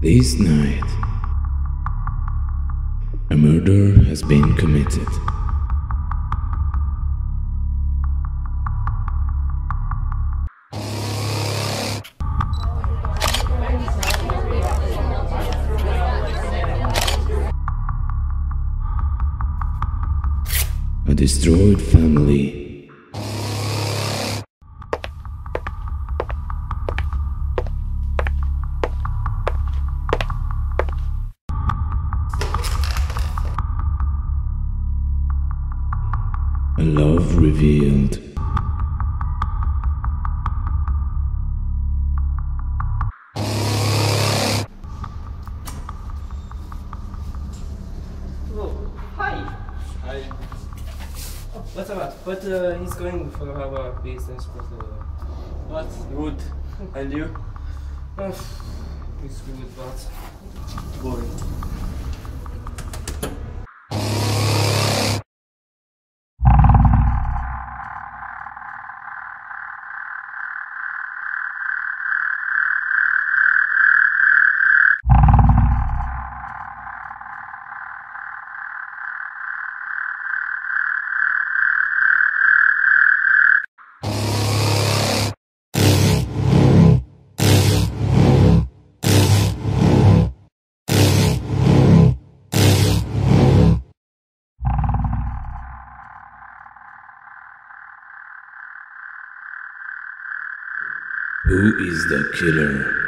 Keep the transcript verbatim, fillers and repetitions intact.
This night, a murder has been committed. A destroyed family. A love revealed. Oh, hi. Hi. Oh, what's up? But uh, he's going for our business, but uh, What? Good. And you? uh, it's good, but Boring. Who is the killer?